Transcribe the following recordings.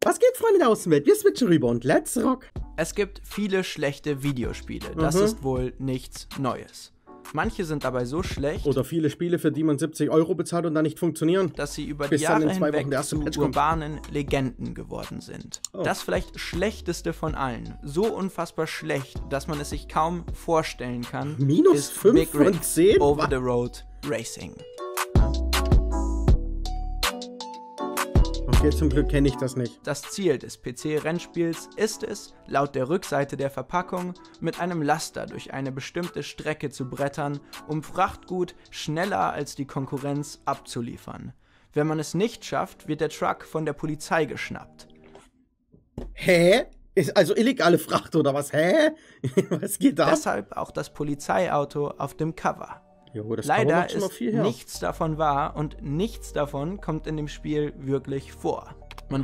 Was geht, Freunde der Außenwelt? Wir switchen rüber und let's rock! Es gibt viele schlechte Videospiele. Das ist wohl nichts Neues. Manche sind dabei so schlecht, oder viele Spiele, für die man 70 € bezahlt und dann nicht funktionieren, dass sie über die Jahre hinweg zu urbanen Legenden geworden sind. Das vielleicht schlechteste von allen, so unfassbar schlecht, dass man es sich kaum vorstellen kann, ist 5 Big von Rig 10? Over the Road Racing. Okay, zum Glück kenne ich das nicht. Das Ziel des PC-Rennspiels ist es, laut der Rückseite der Verpackung, mit einem Laster durch eine bestimmte Strecke zu brettern, um Frachtgut schneller als die Konkurrenz abzuliefern. Wenn man es nicht schafft, wird der Truck von der Polizei geschnappt. Hä? Ist also illegale Fracht oder was? Hä? Was geht da? Deshalb auch das Polizeiauto auf dem Cover. Jo, das Leider ist nichts davon wahr und nichts davon kommt in dem Spiel wirklich vor.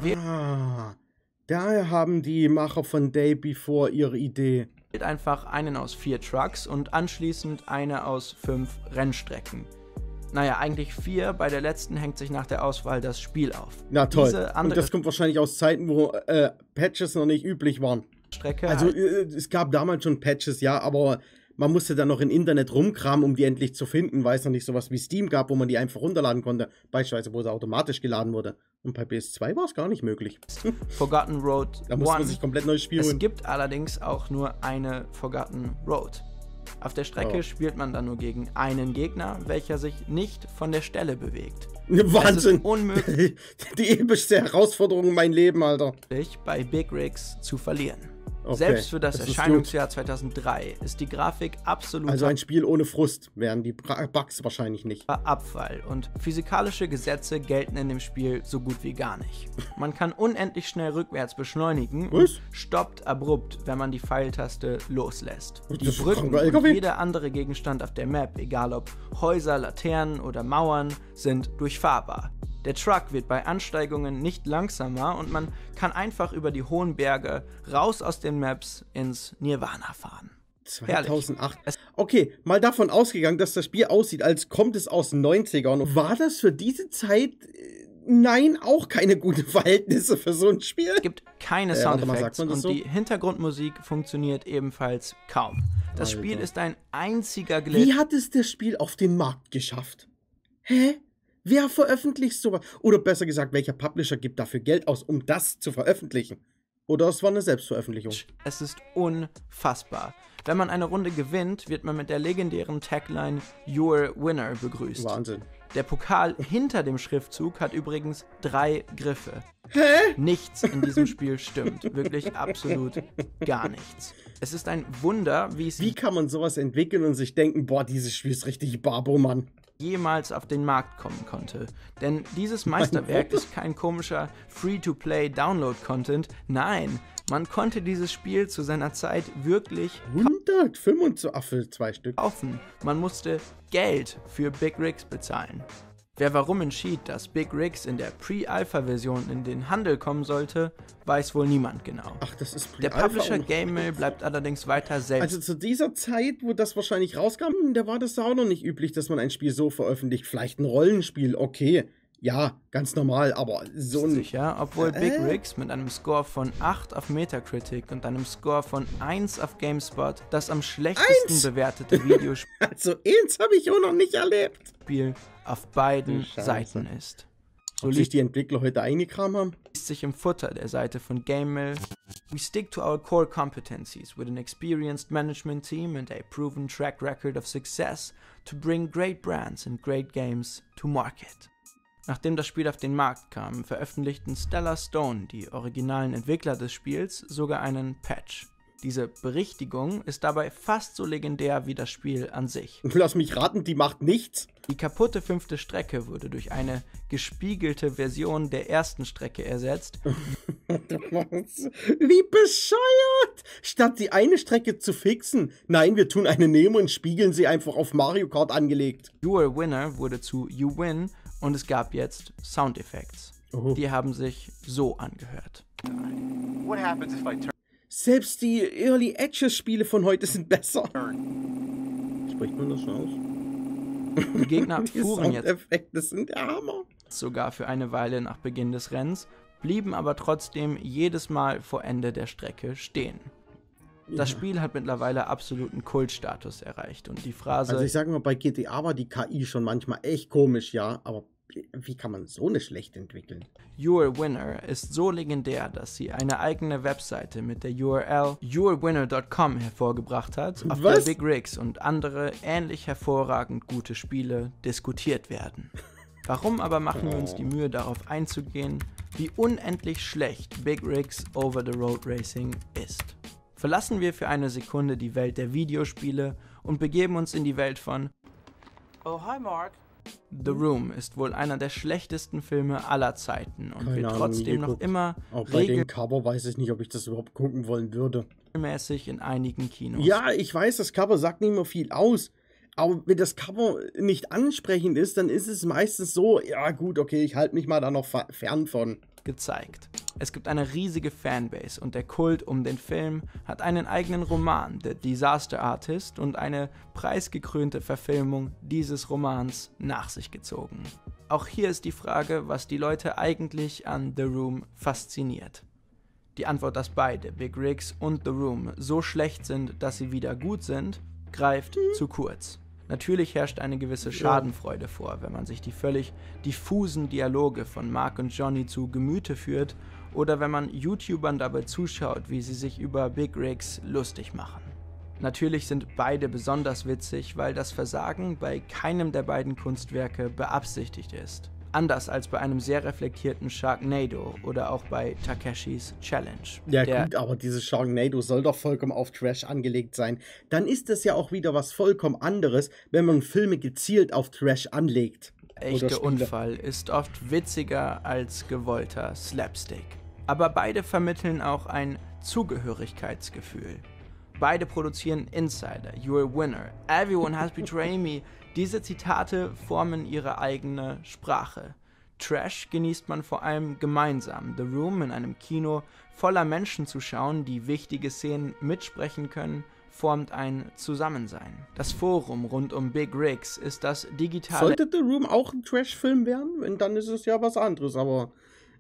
Daher haben die Macher von Day Before ihre Idee. Wählt einfach einen aus 4 Trucks und anschließend eine aus 5 Rennstrecken. Naja, eigentlich 4, bei der letzten hängt sich nach der Auswahl das Spiel auf. Na toll, und das kommt wahrscheinlich aus Zeiten, wo Patches noch nicht üblich waren. Also es gab damals schon Patches, ja, aber man musste dann noch im Internet rumkramen, um die endlich zu finden, weil es noch nicht sowas wie Steam gab, wo man die einfach runterladen konnte. Beispielsweise, wo sie automatisch geladen wurde. Und bei PS2 war es gar nicht möglich. Forgotten Road 1. Da musste man sich komplett neues Spiel holen. Es gibt allerdings auch nur eine Forgotten Road. Auf der Strecke spielt man dann nur gegen einen Gegner, welcher sich nicht von der Stelle bewegt. Wahnsinn! Es ist unmöglich, die epischste Herausforderung in meinem Leben, Alter. Bei Big Rigs zu verlieren. Okay, selbst für das Erscheinungsjahr 2003 ist die Grafik absolut. Also ein Spiel ohne Frust wären die Bugs wahrscheinlich nicht. Abfall und physikalische Gesetze gelten in dem Spiel so gut wie gar nicht. Man kann unendlich schnell rückwärts beschleunigen und stoppt abrupt, wenn man die Pfeiltaste loslässt. Die Brücken und jeder andere Gegenstand auf der Map, egal ob Häuser, Laternen oder Mauern, sind durchfahrbar. Der Truck wird bei Ansteigungen nicht langsamer und man kann einfach über die hohen Berge raus aus den Maps ins Nirvana fahren. 2008. Okay, mal davon ausgegangen, dass das Spiel aussieht, als kommt es aus den 90ern. War das für diese Zeit, nein, auch keine guten Verhältnisse für so ein Spiel? Es gibt keine Soundeffekte und die Hintergrundmusik funktioniert ebenfalls kaum. Das Spiel ist ein einziger Glitch. Wie hat es das Spiel auf den Markt geschafft? Hä? Wer veröffentlicht sowas? Oder besser gesagt, welcher Publisher gibt dafür Geld aus, um das zu veröffentlichen? Oder es war eine Selbstveröffentlichung? Es ist unfassbar. Wenn man eine Runde gewinnt, wird man mit der legendären Tagline "You're Winner" begrüßt. Wahnsinn. Der Pokal hinter dem Schriftzug hat übrigens 3 Griffe. Hä? Nichts in diesem Spiel stimmt. Wirklich absolut gar nichts. Es ist ein Wunder, Wie kann man sowas entwickeln und sich denken, boah, dieses Spiel ist richtig Barbo, Mann. Jemals auf den Markt kommen konnte. Denn dieses Meisterwerk ist kein komischer Free-to-Play-Download-Content. Nein, man konnte dieses Spiel zu seiner Zeit wirklich 125 für 2 Stück kaufen. Man musste Geld für Big Rigs bezahlen. Wer warum entschied, dass Big Rigs in der Pre-Alpha-Version in den Handel kommen sollte, weiß wohl niemand genau. Ach, das ist Der Publisher GameMill bleibt allerdings weiter selbst. Also zu dieser Zeit, wo das wahrscheinlich rauskam, da war das auch noch nicht üblich, dass man ein Spiel so veröffentlicht. Vielleicht ein Rollenspiel, okay. Ja, ganz normal, aber so ein... Sicher, obwohl Big Rigs mit einem Score von 8 auf Metacritic und einem Score von 1 auf GameSpot das am schlechtesten bewertete Videospiel also 1 habe ich auch noch nicht erlebt. Auf beiden Seiten ist. So ob sich die Entwickler heute eingekramt haben? Liest sich im Futter der Seite von GameMill. We stick to our core competencies with an experienced management team and a proven track record of success to bring great brands and great games to market. Nachdem das Spiel auf den Markt kam, veröffentlichten Stellar Stone, die originalen Entwickler des Spiels, sogar einen Patch. Diese Berichtigung ist dabei fast so legendär wie das Spiel an sich. Lass mich raten, die macht nichts. Die kaputte 5. Strecke wurde durch eine gespiegelte Version der ersten Strecke ersetzt. Wie bescheuert! Statt die eine Strecke zu fixen, nein, wir tun eine nehmen und spiegeln sie einfach auf Mario Kart angelegt. You're a Winner wurde zu You Win und es gab jetzt Soundeffekte. Die haben sich so angehört. What happens if I turn? Selbst die Early Access Spiele von heute sind besser. Spricht man das schon aus? Die Gegner fuhren jetzt Soundeffekte sind der Hammer. sogar für eine Weile nach Beginn des Rennens blieben aber trotzdem jedes Mal vor Ende der Strecke stehen. Das Spiel hat mittlerweile absoluten Kultstatus erreicht und die Phrase... Also ich sag mal, bei GTA war die KI schon manchmal echt komisch, ja, aber wie kann man so eine schlecht entwickeln? You're a Winner ist so legendär, dass sie eine eigene Webseite mit der URL you'reawinner.com hervorgebracht hat, auf der Big Rigs und andere ähnlich hervorragend gute Spiele diskutiert werden. Warum aber machen wir uns die Mühe, darauf einzugehen, wie unendlich schlecht Big Rigs Over the Road Racing ist? Verlassen wir für eine Sekunde die Welt der Videospiele und begeben uns in die Welt von Oh, hi Mark. The Room ist wohl einer der schlechtesten Filme aller Zeiten und wird trotzdem noch immer auch bei dem Cover weiß ich nicht, ob ich das überhaupt gucken wollen würde. Regelmäßig in einigen Kinos. Ja, ich weiß, das Cover sagt nicht mehr viel aus. Aber wenn das Cover nicht ansprechend ist, dann ist es meistens so, ja gut, okay, ich halte mich mal da noch fern von. Gezeigt. Es gibt eine riesige Fanbase und der Kult um den Film hat einen eigenen Roman, The Disaster Artist, und eine preisgekrönte Verfilmung dieses Romans nach sich gezogen. Auch hier ist die Frage, was die Leute eigentlich an The Room fasziniert. Die Antwort, dass beide, Big Rigs und The Room, so schlecht sind, dass sie wieder gut sind, greift zu kurz. Natürlich herrscht eine gewisse Schadenfreude vor, wenn man sich die völlig diffusen Dialoge von Mark und Johnny zu Gemüte führt oder wenn man YouTubern dabei zuschaut, wie sie sich über Big Rigs lustig machen. Natürlich sind beide besonders witzig, weil das Versagen bei keinem der beiden Kunstwerke beabsichtigt ist. Anders als bei einem sehr reflektierten Sharknado oder auch bei Takeshis Challenge. Ja gut, aber dieses Sharknado soll doch vollkommen auf Trash angelegt sein. Dann ist es ja auch wieder was vollkommen anderes, wenn man Filme gezielt auf Trash anlegt. Echter Unfall ist oft witziger als gewollter Slapstick. Aber beide vermitteln auch ein Zugehörigkeitsgefühl. Beide produzieren Insider, You're a Winner, Everyone has betrayed me. Diese Zitate formen ihre eigene Sprache. Trash genießt man vor allem gemeinsam. The Room in einem Kino voller Menschen zu schauen, die wichtige Szenen mitsprechen können, formt ein Zusammensein. Das Forum rund um Big Rigs ist das digitale... Sollte The Room auch ein Trash-Film werden? Dann ist es ja was anderes, aber...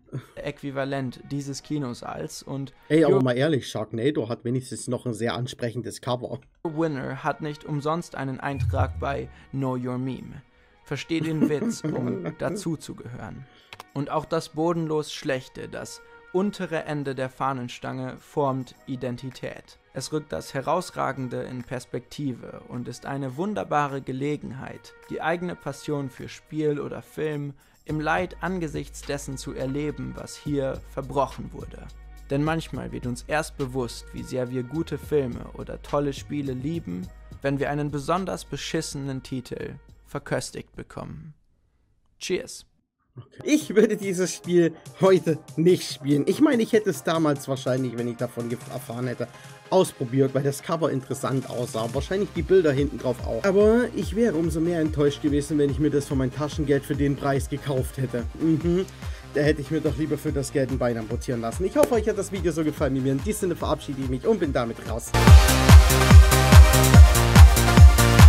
Äquivalent dieses Kinosaals und... Ey, aber mal ehrlich, Sharknado hat wenigstens noch ein sehr ansprechendes Cover. Winner hat nicht umsonst einen Eintrag bei Know Your Meme. Versteh den Witz, um dazuzugehören. Und auch das bodenlos Schlechte, das untere Ende der Fahnenstange, formt Identität. Es rückt das Herausragende in Perspektive und ist eine wunderbare Gelegenheit, die eigene Passion für Spiel oder Film im Leid angesichts dessen zu erleben, was hier verbrochen wurde. Denn manchmal wird uns erst bewusst, wie sehr wir gute Filme oder tolle Spiele lieben, wenn wir einen besonders beschissenen Titel verköstigt bekommen. Cheers! Okay. Ich würde dieses Spiel heute nicht spielen. Ich meine, ich hätte es damals wahrscheinlich, wenn ich davon erfahren hätte, ausprobiert, weil das Cover interessant aussah. Wahrscheinlich die Bilder hinten drauf auch. Aber ich wäre umso mehr enttäuscht gewesen, wenn ich mir das von meinem Taschengeld für den Preis gekauft hätte. Da hätte ich mir doch lieber für das Geld ein Bein amputieren lassen. Ich hoffe, euch hat das Video so gefallen wie mir. In diesem Sinne verabschiede ich mich und bin damit raus.